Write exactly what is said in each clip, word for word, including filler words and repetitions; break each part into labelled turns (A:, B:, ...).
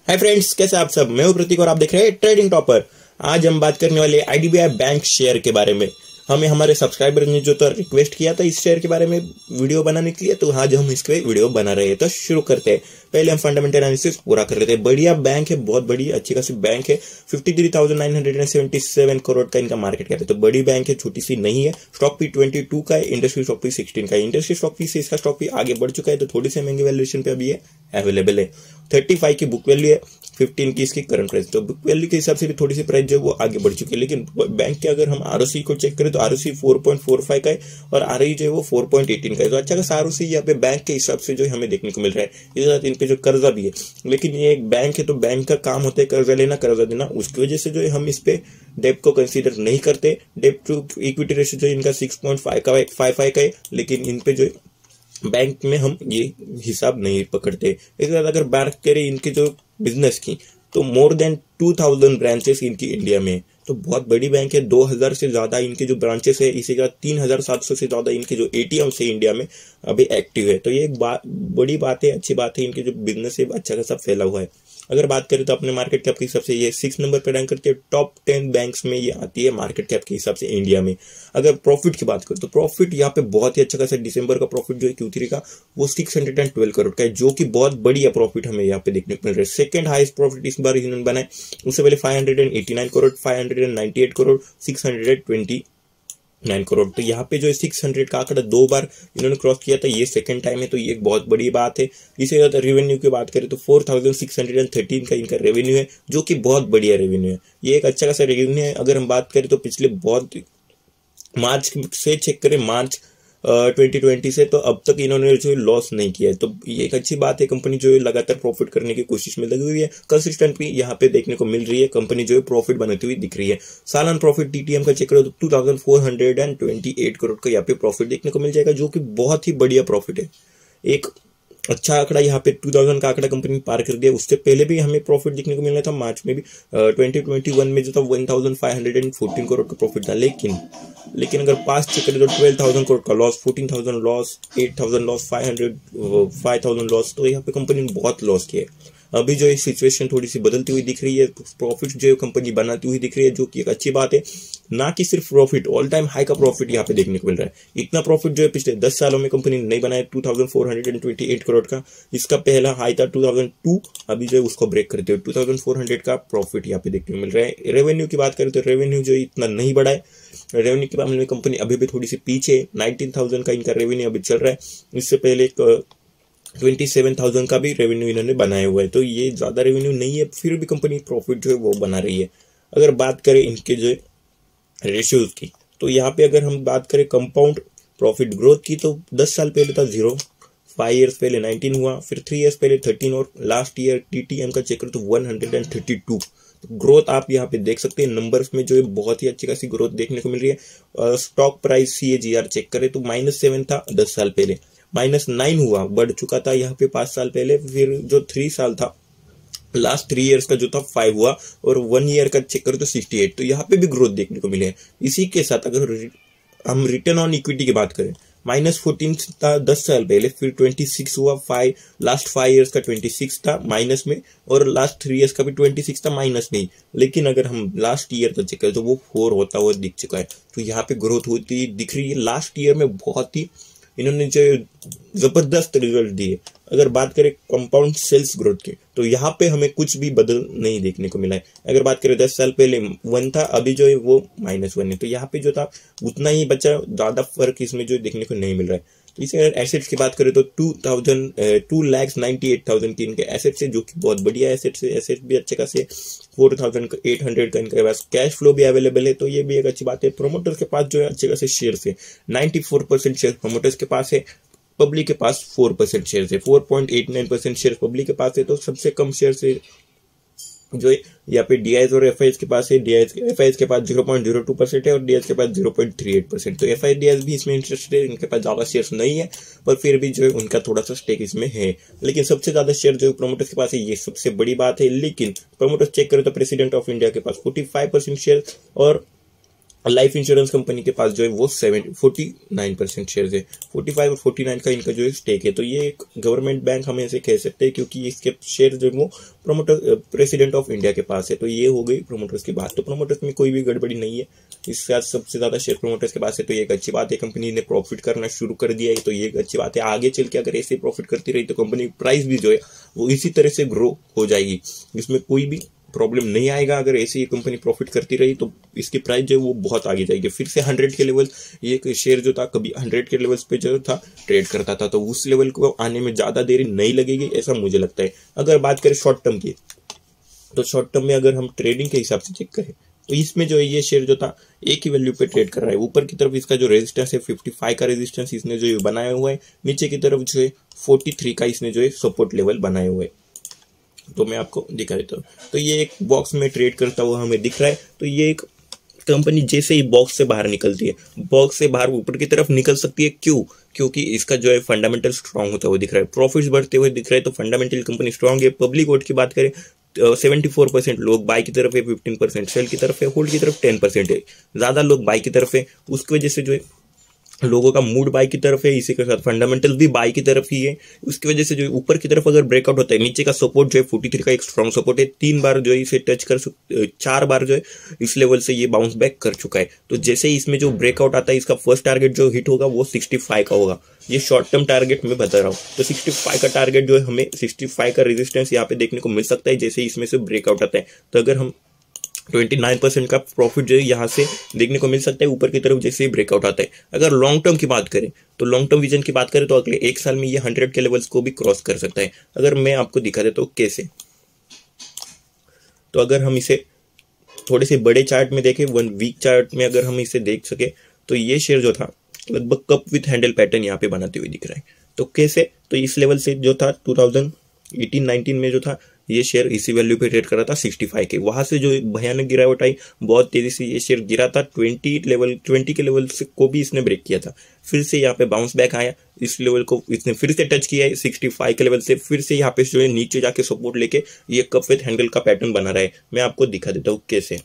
A: Hi friends, कैसे आप सब। मैं हूं प्रतीक और आप देख रहे हैं ट्रेडिंग टॉपर। आज हम बात करने वाले आईडीबीआई बैंक शेयर के बारे में। हमें हमारे सब्सक्राइबर ने जो तो रिक्वेस्ट किया था इस शेयर के बारे में वीडियो बनाने के लिए, तो आज हम इसके वीडियो बना रहे हैं। तो शुरू करते हैं। पहले हम फंडामेंटल एनालिसिस पूरा कर लेते हैं। बढ़िया बैंक है, बहुत बड़ी अच्छी खासी बैंक है। Fifty three thousand nine hundred seventy seven crore का इनका मार्केट कैप है, तो बड़ी बैंक है, छोटी सी नहीं है। स्टॉक पी ट्वेंटी टू का है, इंडस्ट्री स्टॉक पी सिक्सटीन का है। इंडस्ट्री स्टॉक पी से इसका स्टॉक पी आगे बढ़ चुका है, तो थोड़ी सी महंगी वैल्यूएशन पे अभी ये अवेलेबल है। थर्टी फाइव की बुक वैल्यू है, फिफ्टीन की इसकी करंट प्राइस, तो बुक वैल्यू के हिसाब से भी थोड़ी सी प्राइस जो है वो आगे बढ़ चुकी है। लेकिन बैंक के अगर हम आरओसी को चेक करें तो ROC four point four five का है और आरओई जो है वो फोर पॉइंट एटीन का है। तो अच्छा खासा आरओसी यहाँ पे बैंक के हिसाब से जो है हमें देखने को मिल रहा है। इसके साथ इन पे जो कर्जा भी है, लेकिन ये एक बैंक है तो बैंक का काम होता है कर्जा लेना कर्जा देना। उसकी वजह से जो है हम इस पे डेप्ट को कंसीडर नहीं करते। डेप्ट टू इक्विटी रेशियो जो इनका सिक्स पॉइंट फाइव का फाइव फाइव का है, लेकिन इन पे जो बैंक में हम ये हिसाब नहीं पकड़ते। इसके बाद अगर बात करें इनके जो बिजनेस की, तो more than two thousand branches इनकी इंडिया में, तो बहुत बड़ी बैंक है। दो हज़ार से ज्यादा इनके जो ब्रांचेस है, इसी का तीन हज़ार सात सौ से ज्यादा इनके जो एटीएम है इंडिया में अभी एक्टिव है। तो ये एक बात बड़ी बात है, अच्छी बात है। इनके जो बिजनेस है अच्छा खासा फैला हुआ है। अगर बात करें तो अपने मार्केट कैप के हिसाब से ये सिक्स नंबर पर रैंक करती है। टॉप टेन बैंक्स में ये आती है मार्केट कैप के हिसाब से इंडिया में। अगर प्रॉफिट की बात करें तो प्रॉफिट यहाँ पे बहुत ही अच्छा खासा, दिसंबर का प्रॉफिट जो है क्यू थ्री का वो six hundred and twelve crore का है, जो कि बहुत बढ़िया प्रॉफिट हमें यहाँ पे देखने को मिल रहा है। सेकंड हाईएस्ट प्रॉफिट इस बार इन्होंने बनाए, उससे पहले five hundred and eighty nine crore, five hundred and ninety eight crore, six hundred and twenty nine crore. तो यहाँ पे जो सिक्स हंड्रेड का आंकड़ा दो बार इन्होंने क्रॉस किया था, ये सेकंड टाइम है, तो ये एक बहुत बड़ी बात है। इसे ज्यादा रेवेन्यू की बात करें तो four thousand six hundred and thirteen का इनका रेवेन्यू है, जो कि बहुत बढ़िया रेवेन्यू है। ये एक अच्छा खासा रेवेन्यू है। अगर हम बात करें तो पिछले बहुत मार्च से चेक करें, मार्च ट्वेंटी ट्वेंटी से, तो अब तक इन्होंने जो लॉस नहीं किया है, तो ये एक अच्छी बात है। कंपनी जो है लगातार प्रॉफिट करने की कोशिश में लगी हुई है, कंसिस्टेंटली यहाँ पे देखने को मिल रही है। कंपनी जो है प्रॉफिट बनाती हुई दिख रही है। सालाना प्रॉफिट टीटीएम का चेक करो तो two thousand four hundred and twenty eight crore का यहाँ पे प्रॉफिट देखने को मिल जाएगा, जो कि बहुत ही बढ़िया प्रॉफिट है। एक अच्छा आंकड़ा यहाँ पे टू थाउजेंड का आंकड़ा कंपनी पार कर दिया। उससे पहले भी हमें प्रॉफिट देखने को मिलना था, मार्च में भी ट्वेंटी ट्वेंटी वन में जो था one thousand five hundred and fourteen crore का प्रॉफिट था। लेकिन लेकिन अगर पास चेक करें तो ट्वेल्व थाउजेंड करोड़ का loss, fourteen thousand loss, eight thousand loss, five hundred five thousand loss. तो यहाँ पे कंपनी ने बहुत लॉस किया है। अभी जो है सिचुएशन थोड़ी सी बदलती हुई दिख रही है, प्रॉफिट जो है कंपनी बनाती हुई दिख रही है, जो कि एक अच्छी बात है। ना कि सिर्फ प्रॉफिट, ऑल टाइम हाई का प्रॉफिट यहाँ पे देखने को मिल रहा है। इतना प्रॉफिट जो है पिछले दस सालों में कंपनी ने नहीं बनाया। Two thousand four hundred and twenty eight crore का इसका पहला हाई था टू थाउजेंड टू, अभी जो है उसको ब्रेक करते हुए टू थाउजेंड फोर हंड्रेड का प्रॉफिट यहाँ पे देखने को मिल रहा है। रेवेन्यू की बात करें तो रेवेन्यू जो इतना नहीं बढ़ा है। रेवेन्यू के मामले में कंपनी अभी भी थोड़ी सी पीछे, नाइनटीन थाउजेंड का इनका रेवेन्यू अभी चल रहा है। इससे पहले एक ट्वेंटी सेवन थाउजेंड का भी रेवेन्यू इन्होंने बनाया हुआ है, तो ये ज्यादा रेवेन्यू नहीं है, फिर भी कंपनी प्रॉफिट जो है वो बना रही है। अगर बात करें इनके जो रेशियोज की, तो यहाँ पे अगर हम बात करें कंपाउंड प्रॉफिट ग्रोथ की, तो दस साल पहले था जीरो, फाइव इयर्स पहले नाइनटीन हुआ, फिर थ्री इयर्स पहले थर्टीन, और लास्ट ईयर टीटीएम का चेक करो तो one hundred and thirty two. Growth आप यहाँ पे देख सकते हैं नंबर्स में, जो है बहुत ही अच्छी खासी ग्रोथ देखने को मिल रही है। स्टॉक प्राइस सीएजीआर चेक करें तो माइनस सेवन था दस साल पहले, माइनस नाइन हुआ, बढ़ चुका था यहाँ पे पांच साल पहले। फिर जो थ्री साल था, लास्ट थ्री इयर्स का जो था फाइव हुआ, और वन ईयर का चेक करो तो सिक्सटी एट। तो यहाँ पे भी ग्रोथ देखने को मिले है। इसी के साथ अगर हम रिटर्न ऑन इक्विटी की बात करें, माइनस फोर्टीन था दस साल पहले, फिर ट्वेंटी सिक्स हुआ, फाइव लास्ट फाइव इयर्स का ट्वेंटी सिक्स था माइनस में, और लास्ट थ्री इयर्स का भी ट्वेंटी सिक्स था माइनस में। लेकिन अगर हम लास्ट ईयर का चेक करें तो वो फोर होता हुआ दिख चुका है। तो यहाँ पे ग्रोथ होती दिख रही है। लास्ट ईयर में बहुत ही इन्होंने जो जबरदस्त रिजल्ट दिए। अगर बात करें कंपाउंड सेल्स ग्रोथ की, तो यहाँ पे हमें कुछ भी बदल नहीं देखने को मिला है। अगर बात करें दस साल पहले वन था, अभी जो है वो माइनस वन है, तो यहाँ पे जो था उतना ही बचा, ज्यादा फर्क इसमें जो देखने को नहीं मिल रहा है। तो इसे अगर एसेट्स की बात करें तो two thousand two lakhs ninety eight thousand की इनके एसेट्स है, जो कि बहुत बढ़िया एसेट्स है। एसेट्स भी अच्छे खासे, फोर थाउजेंड एट हंड्रेड का इनके पास कैश फ्लो भी अवेलेबल है, तो ये भी एक अच्छी बात है। प्रोमोटर्स के पास जो है अच्छे खासे शेयर्स है, ninety four percent share promoters के पास है, पब्लिक के पास फोर परसेंट शेयर है, four point eight nine percent share public के पास है। तो सबसे कम शेयर से जो है यहाँ पे डीआईएस और एफआईएस के पास है। डीआईएस एफआईएस के पास zero point zero two percent है और डीआईएस के पास zero point three eight percent. तो एफआईएस डीआईएस भी इसमें इंटरेस्टेड है। इनके पास ज्यादा शेयर्स नहीं है, पर फिर भी जो है उनका थोड़ा सा स्टेक इसमें है। लेकिन सबसे ज्यादा शेयर जो प्रोमोटर्स के पास है, ये सबसे बड़ी बात है। लेकिन प्रोमोटर्स चेक करें तो प्रेसिडेंट ऑफ इंडिया के पास फोर्टी फाइव परसेंट शेयर और लाइफ इंश्योरेंस कंपनी के पास जो है वो seven forty nine percent share है, फोर्टी फाइव और फोर्टी नाइन का इनका जो है स्टेक है। तो ये एक गवर्नमेंट बैंक हम ऐसे कह सकते हैं, क्योंकि इसके शेयर जो है वो प्रोमोटर प्रेसिडेंट ऑफ इंडिया के पास है। तो ये हो गई प्रोमोटर्स की बात। तो प्रोमोटर्स में कोई भी गड़बड़ी नहीं है, इसके साथ सबसे ज्यादा शेयर प्रोमोटर्स के पास है। तो ये एक अच्छी बात है, कंपनी ने प्रॉफिट करना शुरू कर दिया है, तो ये एक अच्छी बात है। आगे चल के अगर ऐसे प्रॉफिट करती रही तो कंपनी प्राइस भी जो है वो इसी तरह से ग्रो हो जाएगी, इसमें कोई भी प्रॉब्लम नहीं आएगा। अगर ऐसी कंपनी प्रॉफिट करती रही तो इसकी प्राइस जो है वो बहुत आगे जाएगी। फिर से हंड्रेड के लेवल, ये शेयर जो था कभी हंड्रेड के लेवल्स पे जो था ट्रेड करता था, तो उस लेवल को आने में ज्यादा देरी नहीं लगेगी, ऐसा मुझे लगता है। अगर बात करें शॉर्ट टर्म की, तो शॉर्ट टर्म में अगर हम ट्रेडिंग के हिसाब से चेक करें तो इसमें जो है ये शेयर जो था एक ही वैल्यू पे ट्रेड कर रहा है। ऊपर की तरफ इसका जो रेजिस्टेंस है फिफ्टी फाइव का रेजिस्टेंस इसने जो है बनाया हुआ है, नीचे की तरफ जो है फोर्टी थ्री का इसने जो है सपोर्ट लेवल बनाए हुए है। तो मैं आपको दिखा देता हूँ। तो ये एक बॉक्स में ट्रेड करता हुआ हमें दिख रहा है। तो ये एक कंपनी जैसे ही बॉक्स से बाहर निकलती है, बॉक्स से बाहर ऊपर की तरफ निकल सकती है। क्यों? क्योंकि इसका जो है फंडामेंटल स्ट्रांग होता हुआ दिख रहा है, प्रॉफिट्स बढ़ते हुए दिख रहे हैं, तो फंडामेंटल कंपनी स्ट्रांग है। पब्लिक वोट की बात करें, सेवेंटी फोर परसेंट लोग बाई की तरफ है, फिफ्टीन परसेंट सेल की तरफ है, होल्ड की तरफ टेन परसेंट है। ज्यादा लोग बाई की तरफ है, उसकी वजह से जो है लोगों का मूड बाई की तरफ है, इसी के साथ फंडामेंटल भी बाई की तरफ ही है। उसकी वजह से जो है ऊपर की तरफ अगर ब्रेकआउट होता है, नीचे का सपोर्ट जो है फोर्टी थ्री का एक स्ट्रॉन्ग सपोर्ट है, तीन बार जो है इसे टच कर चार बार जो है इस लेवल से ये बाउंस बैक कर चुका है। तो जैसे ही इसमें जो ब्रेकआउट आता है, इसका फर्स्ट टारगेट जो हिट होगा वो सिक्सटी फाइव का होगा। ये शॉर्ट टर्म टारगेट मैं बता रहा हूँ। तो सिक्सटी फाइव का टारगेट जो है हमें सिक्सटी फाइव का रेजिस्टेंस यहाँ पे देखने को मिल सकता है जैसे इसमें से ब्रेकआउट आता है। तो अगर हम ट्वेंटी नाइन परसेंट का प्रॉफिट जो है यहाँ से देखने को मिल सकता है ऊपर की तरफ जैसे ही ब्रेकआउट आता है। अगर लॉन्ग टर्म की बात करें, तो लॉन्ग टर्म विजन की बात करें तो अगले एक साल में ये हंड्रेड के लेवल्स को भी क्रॉस कर सकता है। अगर मैं आपको दिखा देता हूँ कैसे, तो अगर हम इसे थोड़े से बड़े चार्ट में देखें, वन वीक चार्ट में अगर हम इसे देख सके, तो ये शेयर जो था लगभग कप विथ हैंडल पैटर्न यहाँ पे बनाते हुए दिख रहा है। तो कैसे? तो इस लेवल से जो था टू थाउजेंड एटीन नाइनटीन में जो था ये शेयर इसी वैल्यू पे ट्रेड कर रहा था सिक्सटी फाइव के, वहां से जो भयानक गिरावट आई, बहुत तेजी से ये शेयर गिरा था, ट्वेंटी लेवल ट्वेंटी के लेवल से को भी इसने ब्रेक किया था। फिर से यहाँ पे बाउंस बैक आया, इस लेवल को इसने फिर से टच किया है सिक्सटी फाइव के लेवल से, फिर से यहाँ पे जो है नीचे जाके सपोर्ट लेके ये कप विथ हैंडल का पैटर्न बना रहा है। मैं आपको दिखा देता हूँ कैसे।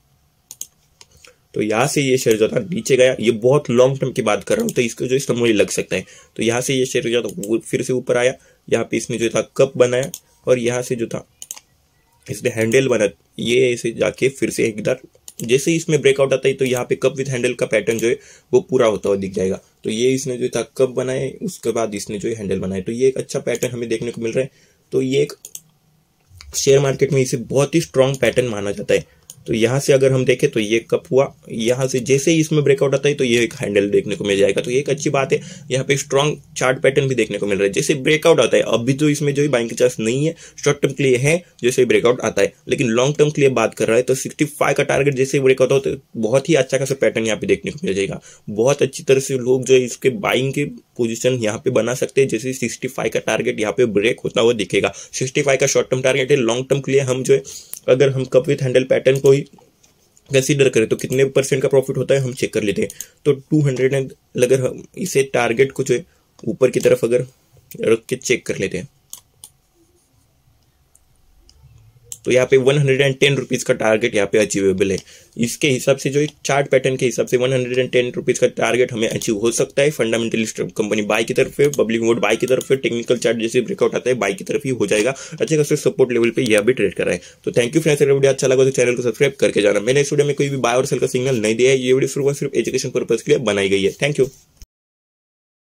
A: तो यहाँ से ये शेयर जो था नीचे गया, ये बहुत लॉन्ग टर्म की बात कर रहा हूँ, तो इसको जो समझ लग सकता है। तो यहाँ से ये शेयर जो था वो फिर से ऊपर आया, यहाँ पे इसने जो था कप बनाया, और यहाँ से जो था इसने हैंडल बना, ये ऐसे जाके फिर से एक बार जैसे ही इसमें ब्रेकआउट आता है तो यहाँ पे कप विथ हैंडल का पैटर्न जो है वो पूरा होता हुआ दिख जाएगा। तो ये इसने जो था कप बनाए, उसके बाद इसने जो है हैंडल बनाए, तो ये एक अच्छा पैटर्न हमें देखने को मिल रहा है। तो ये एक शेयर मार्केट में इसे बहुत ही स्ट्रॉन्ग पैटर्न माना जाता है। तो यहाँ से अगर हम देखें तो ये कप हुआ, यहाँ से जैसे ही इसमें ब्रेकआउट आता है तो ये एक हैंडल देखने को मिल जाएगा। तो ये एक अच्छी बात है, यहाँ पे स्ट्रॉन्ग चार्ट पैटर्न भी देखने को मिल रहा है। जैसे ब्रेकआउट आता है, अभी तो इसमें जो है बाइंग की चांस नहीं है, शॉर्ट टर्म के लिए है जैसे ब्रेकआउट आता है, लेकिन लॉन्ग टर्म के लिए बात कर रहा है तो सिक्सटी फाइव का टारगेट जैसे ब्रेकआउट होता है तो बहुत ही अच्छा खासा पैटर्न यहाँ पे देखने को मिल जाएगा। बहुत अच्छी तरह से लोग जो है इसके बाइंग के पोजीशन यहाँ पे बना सकते हैं, जैसे सिक्सटी फाइव का टारगेट यहाँ पे ब्रेक होता हुआ दिखेगा। सिक्सटी फाइव का शॉर्ट टर्म टारगेट है, लॉन्ग टर्म के लिए हम जो है अगर हम कप विथ हैंडल पैटर्न को ही कंसीडर करें तो कितने परसेंट का प्रॉफिट होता है हम चेक कर लेते हैं। तो टू हंड्रेड एंड अगर हम इसे टारगेट को जो है ऊपर की तरफ अगर रख के चेक कर लेते हैं तो यहाँ पे वन हंड्रेड टेन रुपीज का टारगेट यहाँ पे अचीवेबल है। इसके हिसाब से जो चार्ट पैटर्न के हिसाब से वन हंड्रेड टेन रुपीज का टारगेट हमें अचीव हो सकता है। फंडामेंटलिस्ट कंपनी बाई की तरफ है, पब्लिक वोट बाई की तरफ है, टेक्निकल चार्ट जैसे ब्रेकआउट आता है बाई की तरफ ही हो जाएगा। अच्छे खासे सपोर्ट लेवल पे यह भी ट्रेड कर रहा है। तो थैंक यू फ्रेंड्स, वीडियो अच्छा लगा तो चैनल को सब्सक्राइब करके जाना। मैंने इस वीडियो में कोई भी बाय और सेल का सिग्नल नहीं दिया है, ये वीडियो सिर्फ सिर्फ एजुकेशन पर्पज के लिए बनाई गई है। Thank you.